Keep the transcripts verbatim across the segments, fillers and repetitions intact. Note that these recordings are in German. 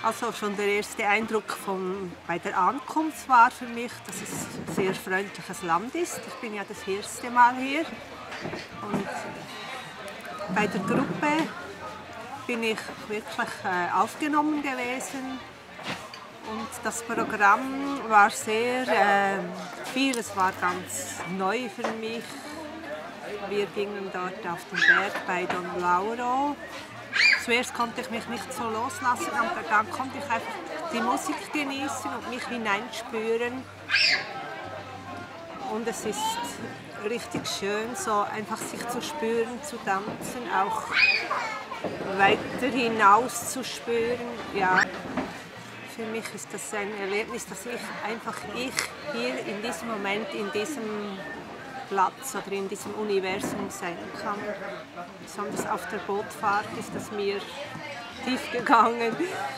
Also schon der erste Eindruck von, bei der Ankunft war für mich, dass es ein sehr freundliches Land ist. Ich bin ja das erste Mal hier. Und bei der Gruppe bin ich wirklich äh, aufgenommen gewesen. Und das Programm war sehr äh, viel, es war ganz neu für mich. Wir gingen dort auf den Berg bei Don Lauro. Zuerst konnte ich mich nicht so loslassen, aber dann konnte ich einfach die Musik genießen und mich hineinspüren. Und es ist richtig schön, so einfach sich zu spüren, zu tanzen, auch weiter hinaus zu spüren. Ja, für mich ist das ein Erlebnis, dass ich einfach ich hier in diesem Moment, in diesem Platz oder in diesem Universum sein kann. Besonders auf der Bootfahrt ist das mir tief gegangen.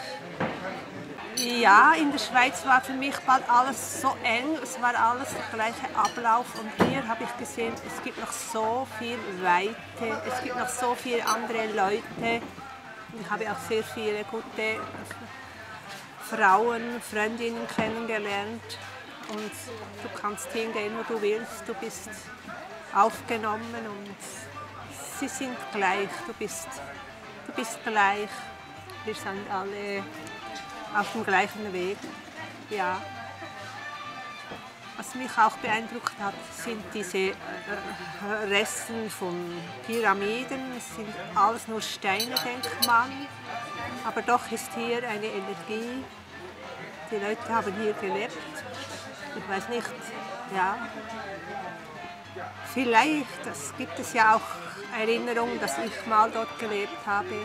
Ja, in der Schweiz war für mich bald alles so eng, es war alles der gleiche Ablauf und hier habe ich gesehen, es gibt noch so viel Weite, es gibt noch so viele andere Leute. Und ich habe auch sehr viele gute Frauen, Freundinnen kennengelernt. Und du kannst hingehen, wo du willst, du bist aufgenommen und sie sind gleich, du bist, du bist gleich. Wir sind alle auf dem gleichen Weg. Ja. Was mich auch beeindruckt hat, sind diese Resten von Pyramiden. Es sind alles nur Steine, denkt man, aber doch ist hier eine Energie. Die Leute haben hier gelebt. Ich weiß nicht, ja, vielleicht, das gibt es ja auch Erinnerungen, dass ich mal dort gelebt habe.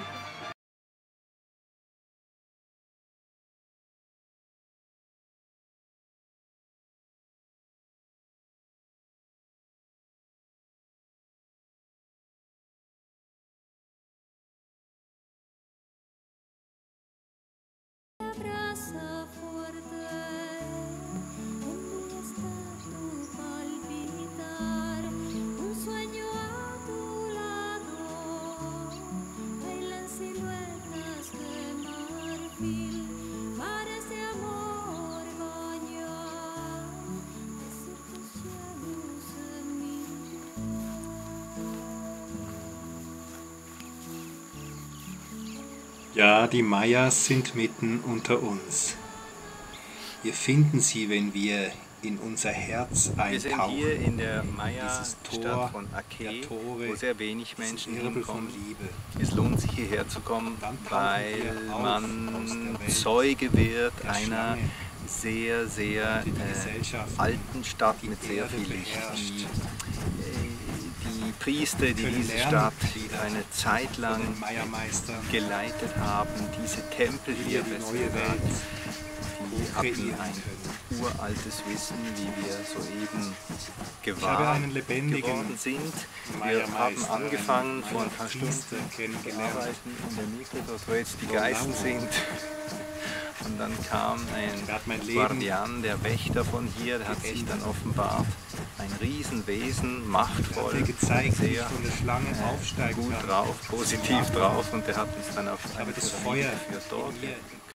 Ja, die Mayas sind mitten unter uns. Wir finden sie, wenn wir in unser Herz eintauchen. Wir sind hier in der Maya-Stadt von Ake, Tore, wo sehr wenig Menschen hinkommen. Liebe. Es lohnt sich hierher zu kommen, weil man Zeuge wird einer sehr, sehr äh, alten Stadt mit sehr viel Licht. Die, die Priester, die diese Stadt eine Zeit lang geleitet haben, diese Tempel hier bewahren, die hatten ein uraltes Wissen, wie wir soeben gewahr geworden sind. Wir haben angefangen vor ein paar Stunden zu arbeiten in der Mikro, wo jetzt die Geißen sind. Und dann kam ein Guardian, der Wächter von hier, der hat sich dann offenbart. Ein Riesenwesen, machtvoll, gezeigt, sehr von der Schlange äh, gut drauf, positiv drauf, und der hat uns dann auf eine Pyramide geführt dort.